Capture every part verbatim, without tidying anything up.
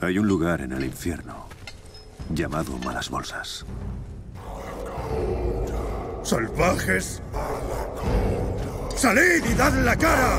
Hay un lugar en el infierno llamado Malas Bolsas. ¡Salvajes! ¡Salid y dad la cara!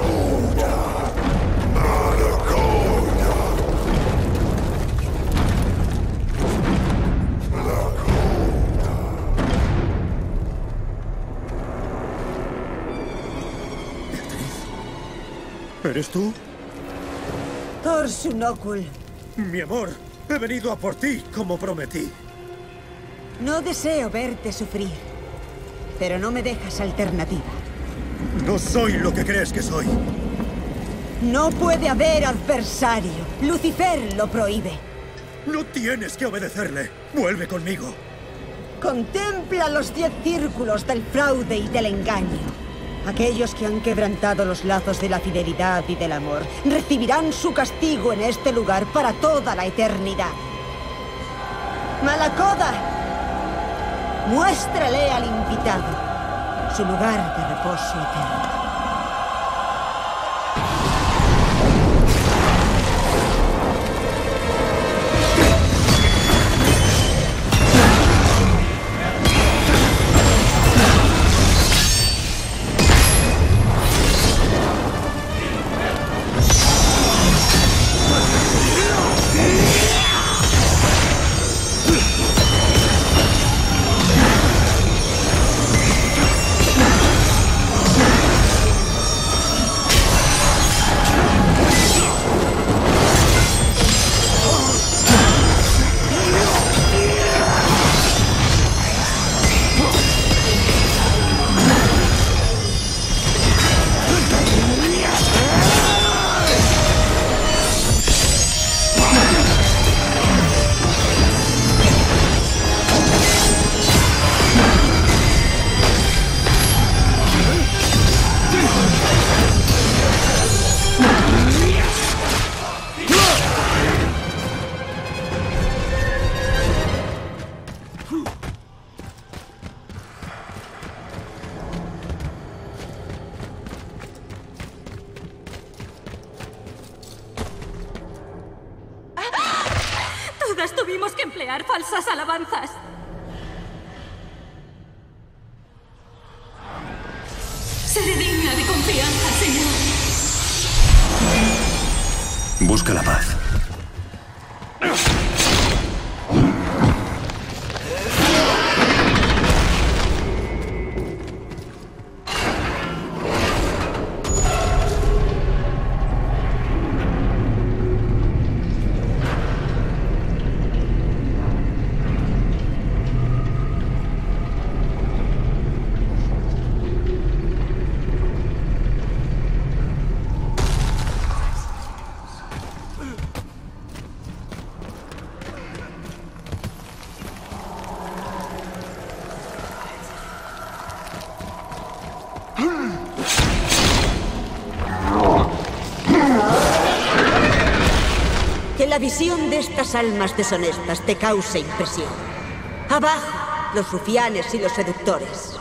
¿Eres tú? Thorsunokul. Mi amor, he venido a por ti, como prometí. No deseo verte sufrir, pero no me dejas alternativa. No soy lo que crees que soy. No puede haber adversario. Lucifer lo prohíbe. No tienes que obedecerle. Vuelve conmigo. Contempla los diez círculos del fraude y del engaño. Aquellos que han quebrantado los lazos de la fidelidad y del amor recibirán su castigo en este lugar para toda la eternidad. Malacoda, muéstrale al invitado su lugar de reposo eterno. Todas tuvimos que emplear falsas alabanzas. Seré digna de confianza, Señor. Busca la paz. Que la visión de estas almas deshonestas te cause impresión. Abajo, los rufianes y los seductores.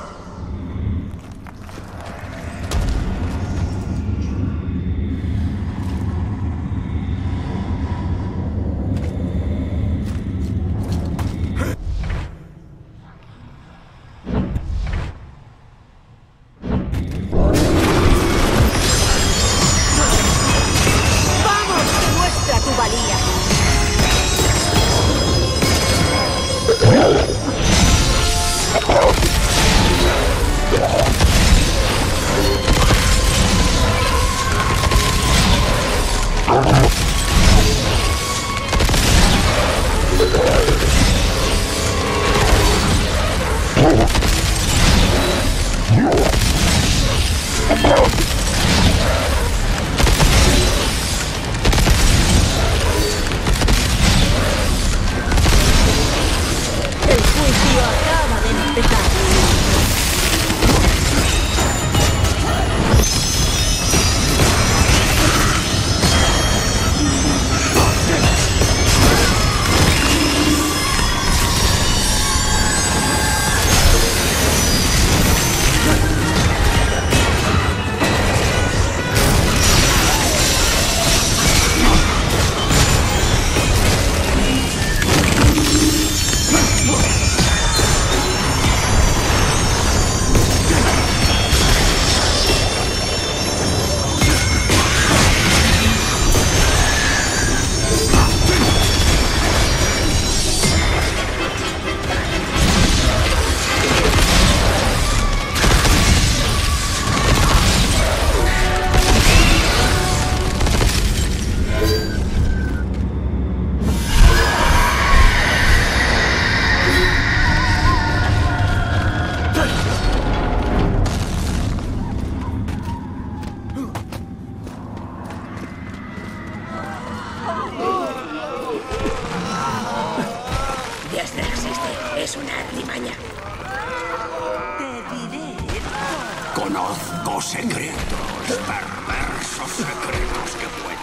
es una artimaña. Te diré. Conozco secretos, perversos secretos que pueden